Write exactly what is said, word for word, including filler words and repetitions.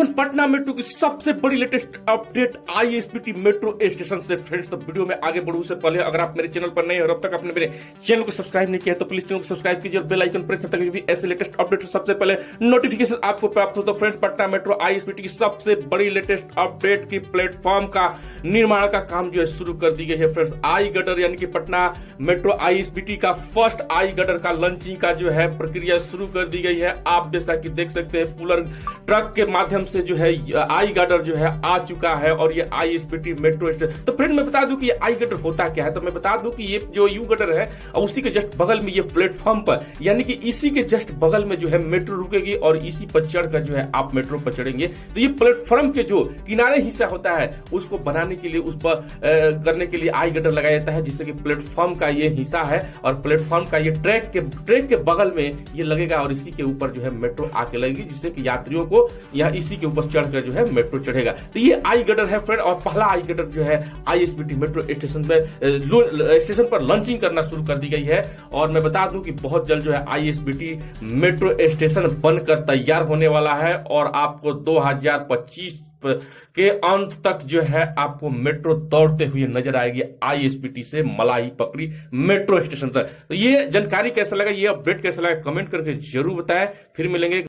जीवन पटना मेट्रो की सबसे बड़ी latest update ISBT metro station से फ्रेंड्स। तो वीडियो में आगे बढ़ने से पहले अगर आप मेरे चैनल पर नए हो और अब तक आपने मेरे चैनल को सब्सक्राइब नहीं किया तो प्लीज चैनल को सब्सक्राइब कीजिए और बेल आइकन प्रेस करते हुए भी ऐसे लेटेस्ट अपडेट सबसे पहले नोटिफिकेशन आपको प्राप्त हो। तो फ्रेंड्स, पटना मेट्रो आईएसबीटी की सबसे बड़ी लेटेस्ट अपडेट की प्लेटफॉर्म का निर्माण का काम जो है शुरू कर दी गई है फ्रेंड्स। आई गटर यानी कि पटना मेट्रो आईएसबीटी का फर्स्ट आई गटर का लॉन्चिंग का जो है प्रक्रिया शुरू कर दी गई है। आप जैसा कि देख सकते हैं पुलर ट्रक के माध्यम से जो है आई गटर जो है आ चुका है और ये आईएसबीटी मेट्रो स्टेशन। तो फ्रेंड मैं बता दूं कि ये आई गटर होता क्या है। तो मैं बता दूं कि ये जो यू गटर है और उसी के जस्ट बगल में ये प्लेटफॉर्म पर यानी कि इसी के जस्ट बगल में जो है मेट्रो रुकेगी और इसी पर चढ़कर जो है आप मेट्रो पर चढ़ेंगे। तो ये प्लेटफॉर्म के जो किनारे हिस्सा होता है उसको बनाने के लिए उस पर करने के लिए आई गटर लगाया जाता है, जिससे कि प्लेटफॉर्म का ये हिस्सा है और प्लेटफॉर्म का ये ट्रैक के ट्रैक के बगल में ये लगेगा और इसी के ऊपर जो है मेट्रो आके लगेगी, जिससे कि यात्रियों को यहाँ इसी के ऊपर चढ़कर जो है मेट्रो चढ़ेगा। तो ये आई गटर है फ्रेंड और पहला आई गटर जो है आईएसबीटी मेट्रो स्टेशन पे स्टेशन पर लॉन्चिंग करना शुरू कर दी गई है। और मैं बता दूं कि बहुत जल्द जो है आईएसबीटी मेट्रो स्टेशन बनकर तैयार होने वाला है और आपको दो हज़ार पच्चीस के अंत तक जो है आपको मेट्रो दौड़ते हुए नजर आएगी आईएसबीटी से मलाई पकड़ी मेट्रो स्टेशन तक। तो ये जानकारी कैसा लगा, ये अपडेट कैसा लगा, कमेंट करके जरूर बताएं। फिर मिलेंगे।